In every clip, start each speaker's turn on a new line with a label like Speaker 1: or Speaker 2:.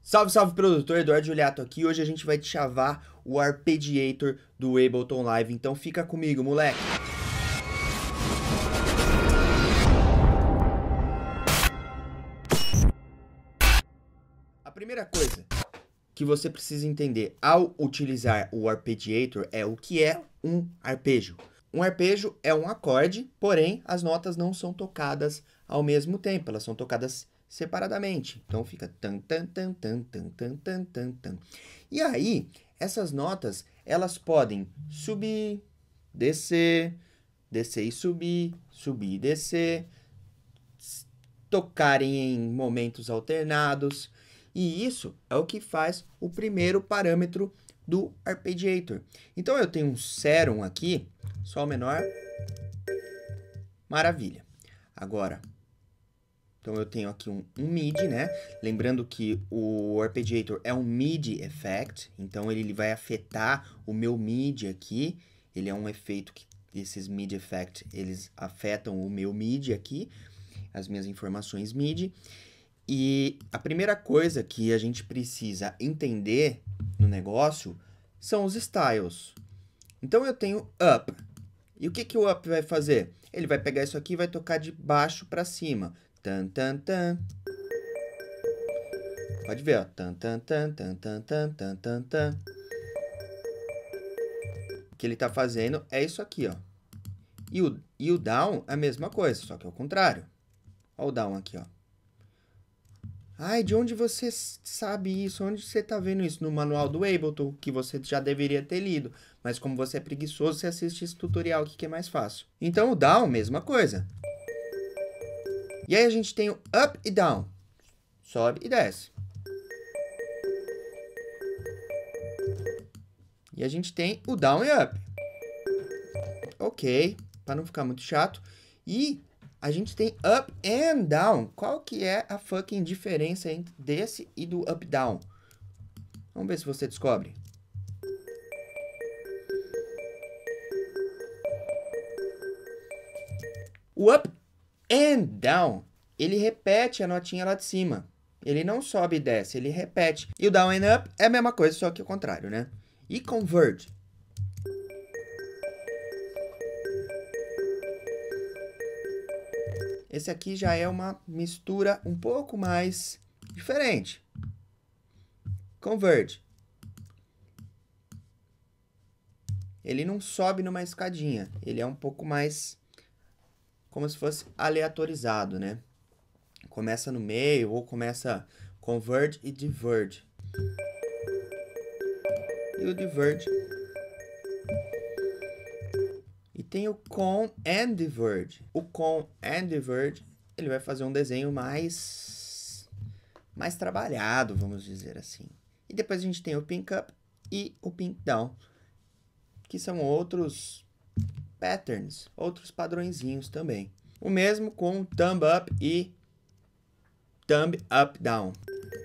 Speaker 1: Salve, salve, produtor, Eduardo Juliato aqui. Hoje a gente vai te chavar o Arpeggiator do Ableton Live, então fica comigo, moleque. A primeira coisa que você precisa entender ao utilizar o Arpeggiator é o que é um arpejo. Um arpejo é um acorde, porém as notas não são tocadas ao mesmo tempo, elas são tocadas separadamente. Então fica tan tan tan tan tan tan tan tan tan. E aí, essas notas, elas podem subir, descer, descer e subir, subir e descer, tocarem em momentos alternados. E isso é o que faz o primeiro parâmetro do Arpeggiator. Então eu tenho um Serum aqui, Sol menor, maravilha. Agora, então eu tenho aqui um MIDI, né? Lembrando que o Arpeggiator é um MIDI effect, então ele vai afetar o meu MIDI aqui. Ele é um efeito que esses MIDI effect, eles afetam o meu MIDI aqui, as minhas informações MIDI. E a primeira coisa que a gente precisa entender no negócio são os styles. Então eu tenho up. E o que o up vai fazer? Ele vai pegar isso aqui e vai tocar de baixo para cima. Tan, tan, tan. Pode ver, ó. Tan, tan, tan, tan, tan, tan, tan, tan, tan. O que ele está fazendo é isso aqui, ó. E o down é a mesma coisa, só que é o contrário. Olha o down aqui, ó. Ai, de onde você sabe isso? Onde você está vendo isso? No manual do Ableton, que você já deveria ter lido. Mas como você é preguiçoso, você assiste esse tutorial aqui que é mais fácil. Então o down, mesma coisa. E aí a gente tem o up e down. Sobe e desce. E a gente tem o down e up. Ok, para não ficar muito chato. E a gente tem up and down. Qual que é a fucking diferença entre desse e do up down? Vamos ver se você descobre. O up and down, ele repete a notinha lá de cima. Ele não sobe e desce, ele repete. E o down and up é a mesma coisa, só que o contrário, né? E converge. Esse aqui já é uma mistura um pouco mais diferente. Converge. Ele não sobe numa escadinha. Ele é um pouco mais como se fosse aleatorizado, né? Começa no meio ou começa converge e diverge. E o diverge. E tem o con and diverge. O con and diverge, ele vai fazer um desenho mais trabalhado, vamos dizer assim. E depois a gente tem o pink up e o pink down, que são outros patterns, outros padrõezinhos também. O mesmo com thumb up e thumb up down.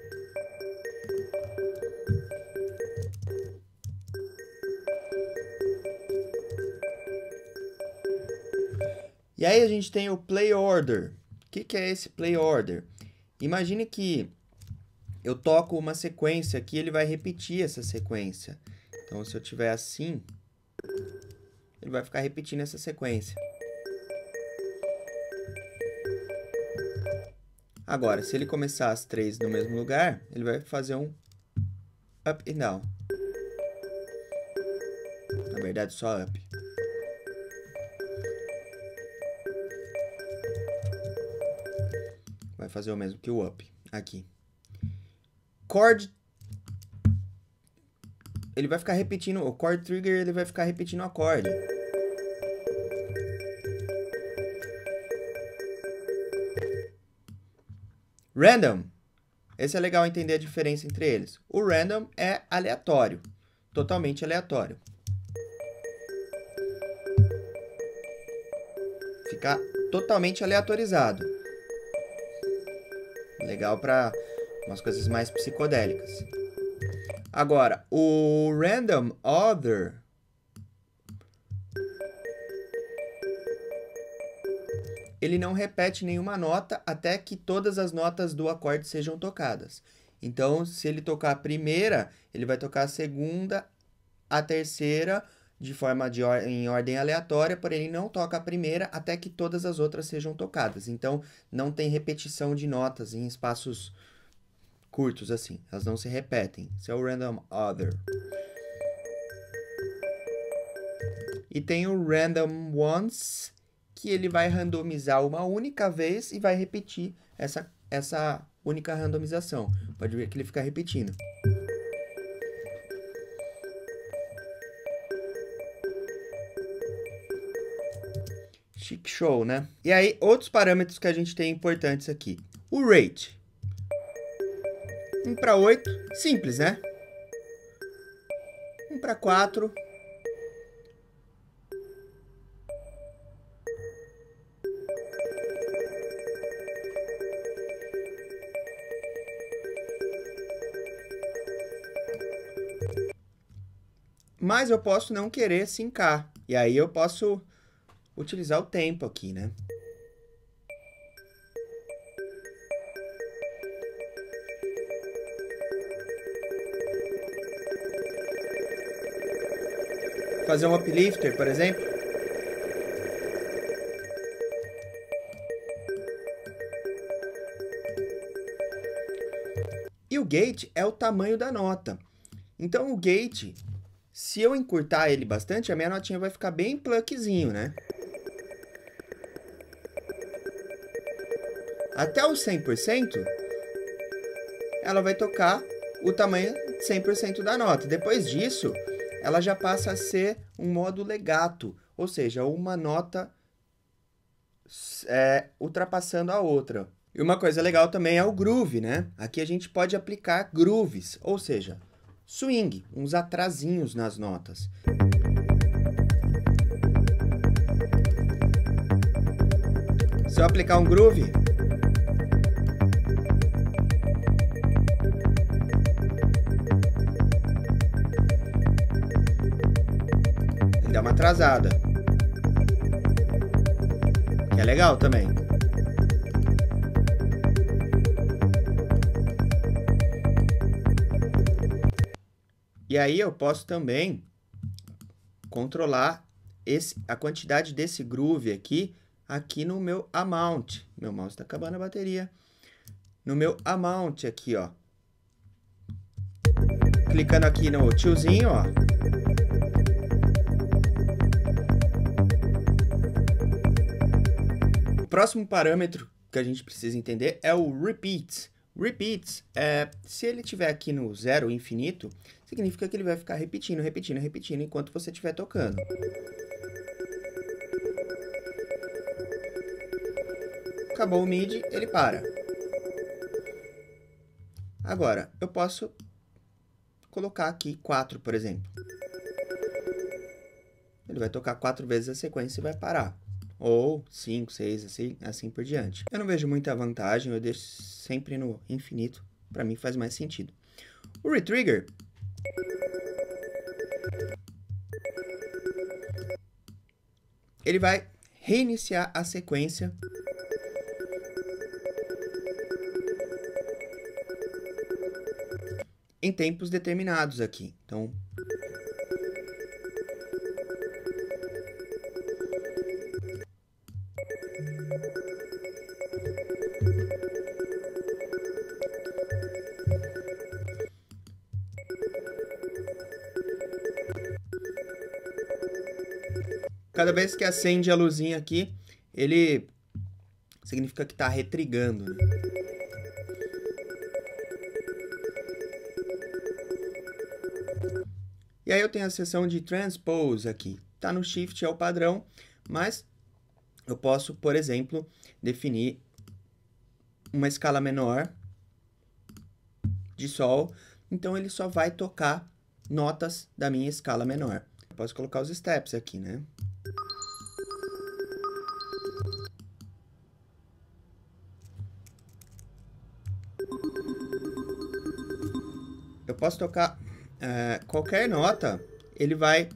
Speaker 1: E aí a gente tem o play order. O que é esse play order? Imagine que eu toco uma sequência aqui, ele vai repetir essa sequência. Então, se eu tiver assim, ele vai ficar repetindo essa sequência. Agora, se ele começar as três no mesmo lugar, ele vai fazer um up e down. Na verdade, só up. Vai fazer o mesmo que o up, aqui. Chord, ele vai ficar repetindo, o chord trigger, ele vai ficar repetindo o acorde. Random, esse é legal entender a diferença entre eles. O random é aleatório, totalmente aleatório. Fica totalmente aleatorizado. Legal para umas coisas mais psicodélicas. Agora, o random other, ele não repete nenhuma nota até que todas as notas do acorde sejam tocadas. Então, se ele tocar a primeira, ele vai tocar a segunda, a terceira, de forma em ordem aleatória, porém ele não toca a primeira até que todas as outras sejam tocadas. Então, não tem repetição de notas em espaços curtos assim, elas não se repetem. Isso é o Random Other. E tem o Random Once, que ele vai randomizar uma única vez e vai repetir essa única randomização. Pode ver que ele fica repetindo. Chic show, né? E aí, outros parâmetros que a gente tem importantes aqui. O rate. 1 para 8, simples, né? 1 para 4. Mas eu posso não querer sincar. E aí eu posso utilizar o tempo aqui, né? Fazer um uplifter, por exemplo. E o gate é o tamanho da nota. Então, o gate, se eu encurtar ele bastante, a minha notinha vai ficar bem pluckzinho, né? Até o 100%, ela vai tocar o tamanho 100% da nota. Depois disso, ela já passa a ser um modo legato, ou seja, uma nota ultrapassando a outra. E uma coisa legal também é o groove, né? Aqui a gente pode aplicar grooves, ou seja, swing, uns atrasinhos nas notas. Se eu aplicar um groove, ele dá uma atrasada, que é legal também. E aí eu posso também controlar a quantidade desse groove aqui no meu amount. Meu mouse está acabando a bateria. No meu amount aqui, ó. Clicando aqui no tiozinho, ó. O próximo parâmetro que a gente precisa entender é o repeat. Repeats, se ele estiver aqui no zero infinito, significa que ele vai ficar repetindo, repetindo, repetindo enquanto você estiver tocando. Acabou o MIDI, ele para. Agora, eu posso colocar aqui 4, por exemplo. Ele vai tocar 4 vezes a sequência e vai parar. Ou 5, 6, assim por diante. Eu não vejo muita vantagem, eu deixo sempre no infinito. Para mim faz mais sentido. O retrigger. Ele vai reiniciar a sequência. Em tempos determinados aqui. Então, cada vez que acende a luzinha aqui, ele significa que está retrigando, né? E aí eu tenho a seção de transpose aqui. Tá no shift, é o padrão, mas eu posso, por exemplo, definir uma escala menor de sol, então ele só vai tocar notas da minha escala menor. Eu posso colocar os steps aqui, né? Eu posso tocar qualquer nota, ele vai...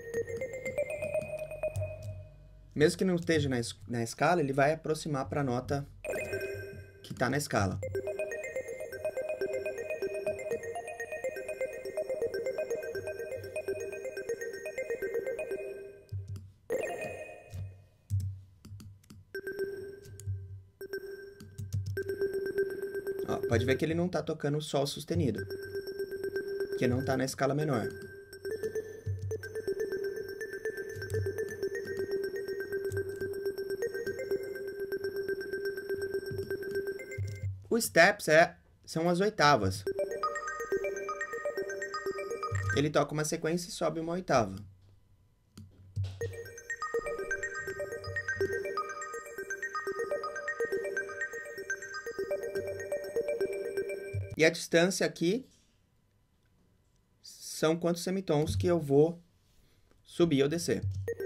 Speaker 1: Mesmo que não esteja na escala, ele vai aproximar para a nota que está na escala. Pode ver que ele não tá tocando Sol sustenido, que não tá na escala menor. O steps são as oitavas. Ele toca uma sequência e sobe uma oitava. E a distância aqui são quantos semitons que eu vou subir ou descer.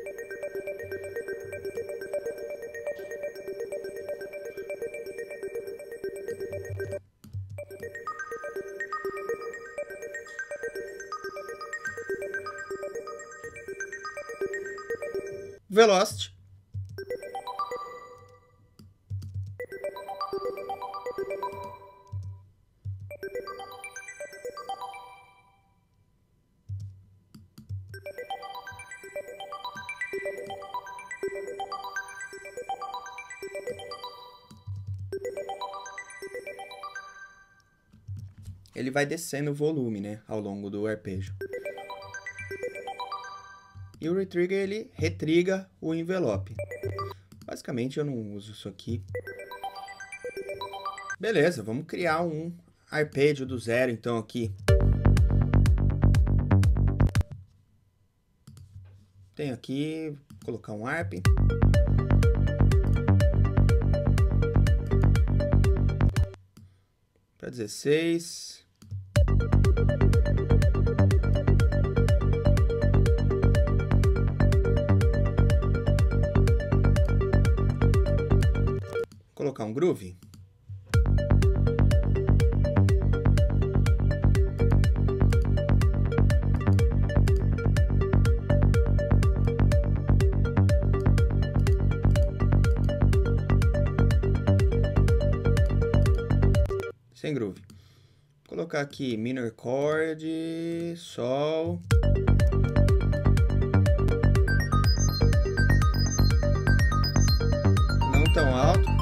Speaker 1: Velocity. Ele vai descendo o volume, né, ao longo do arpejo. E o retrigger, ele retriga o envelope. Basicamente, eu não uso isso aqui. Beleza, vamos criar um arpejo do zero, então, aqui. Tenho aqui, vou colocar um arp. Para 16. Colocar um groove. Sem groove. Vou colocar aqui minor chord, sol. Não tão alto.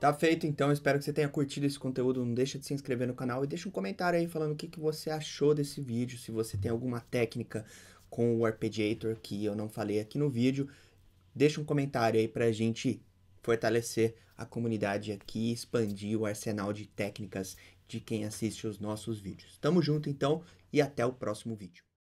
Speaker 1: Tá feito, então. Espero que você tenha curtido esse conteúdo. Não deixa de se inscrever no canal e deixa um comentário aí falando o que você achou desse vídeo. Se você tem alguma técnica com o Arpeggiator que eu não falei aqui no vídeo, deixa um comentário aí pra gente fortalecer a comunidade aqui e expandir o arsenal de técnicas de quem assiste os nossos vídeos. Tamo junto, então, e até o próximo vídeo.